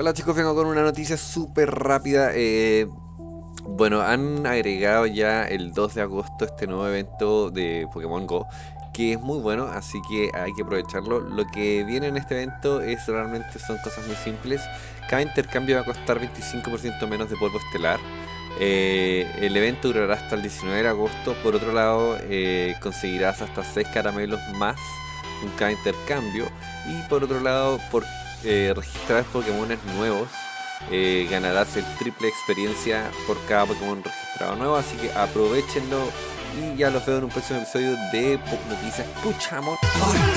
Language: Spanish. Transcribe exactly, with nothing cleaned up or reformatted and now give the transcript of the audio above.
Hola chicos, vengo con una noticia súper rápida. Eh, bueno, han agregado ya el dos de agosto este nuevo evento de Pokémon Go, que es muy bueno, así que hay que aprovecharlo. Lo que viene en este evento es realmente son cosas muy simples. Cada intercambio va a costar veinticinco por ciento menos de polvo estelar. Eh, el evento durará hasta el diecinueve de agosto. Por otro lado, eh, conseguirás hasta seis caramelos más con cada intercambio. Y por otro lado, por eh, registrar Pokémones nuevos, eh, ganarás el triple experiencia por cada Pokémon registrado nuevo. Así que aprovechenlo y ya los veo en un próximo episodio de Pop Noticias. ¡Pucha amor! ¡Ay!